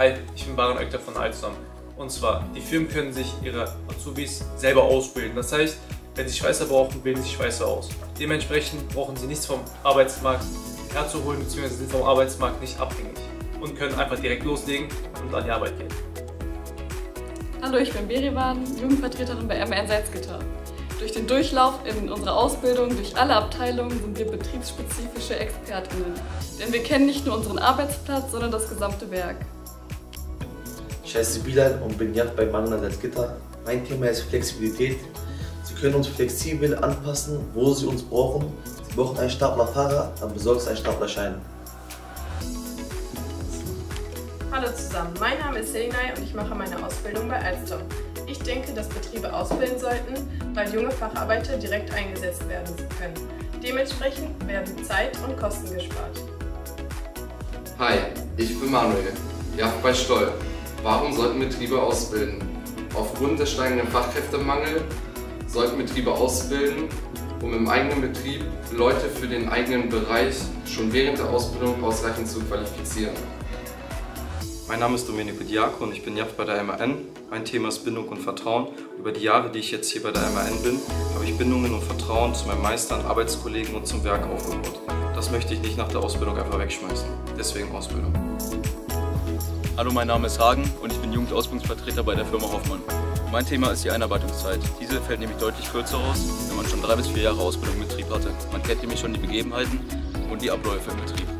Hi, ich bin Baran Ökter von Alstom. Und zwar, die Firmen können sich ihre Azubis selber ausbilden. Das heißt, wenn sie Schweißer brauchen, bilden sie Schweißer aus. Dementsprechend brauchen sie nichts vom Arbeitsmarkt herzuholen, bzw. sind vom Arbeitsmarkt nicht abhängig und können einfach direkt loslegen und an die Arbeit gehen. Hallo, ich bin Berivan, Jugendvertreterin bei MAN Salzgitter. Durch den Durchlauf in unserer Ausbildung durch alle Abteilungen sind wir betriebsspezifische ExpertInnen. Denn wir kennen nicht nur unseren Arbeitsplatz, sondern das gesamte Werk. Ich heiße Bilal und bin Yacht bei MAN Salzgitter. Mein Thema ist Flexibilität. Sie können uns flexibel anpassen, wo Sie uns brauchen. Sie brauchen einen Staplerfahrer, dann besorgt einen Staplerschein. Hallo zusammen, mein Name ist Selinay und ich mache meine Ausbildung bei Alstom. Ich denke, dass Betriebe ausbilden sollten, weil junge Facharbeiter direkt eingesetzt werden können. Dementsprechend werden Zeit und Kosten gespart. Hi, ich bin Manuel, Yacht bei Stoll. Warum sollten Betriebe ausbilden? Aufgrund des steigenden Fachkräftemangels sollten Betriebe ausbilden, um im eigenen Betrieb Leute für den eigenen Bereich schon während der Ausbildung ausreichend zu qualifizieren. Mein Name ist Domenico Diaco und ich bin Yacht bei der MAN. Mein Thema ist Bindung und Vertrauen. Über die Jahre, die ich jetzt hier bei der MAN bin, habe ich Bindungen und Vertrauen zu meinem Meister, an Arbeitskollegen und zum Werk aufgebaut. Das möchte ich nicht nach der Ausbildung einfach wegschmeißen. Deswegen Ausbildung. Hallo, mein Name ist Hagen und ich bin Jugendausbildungsvertreter bei der Firma Hoffmann. Mein Thema ist die Einarbeitungszeit. Diese fällt nämlich deutlich kürzer aus, wenn man schon 3 bis 4 Jahre Ausbildung im Betrieb hatte. Man kennt nämlich schon die Begebenheiten und die Abläufe im Betrieb.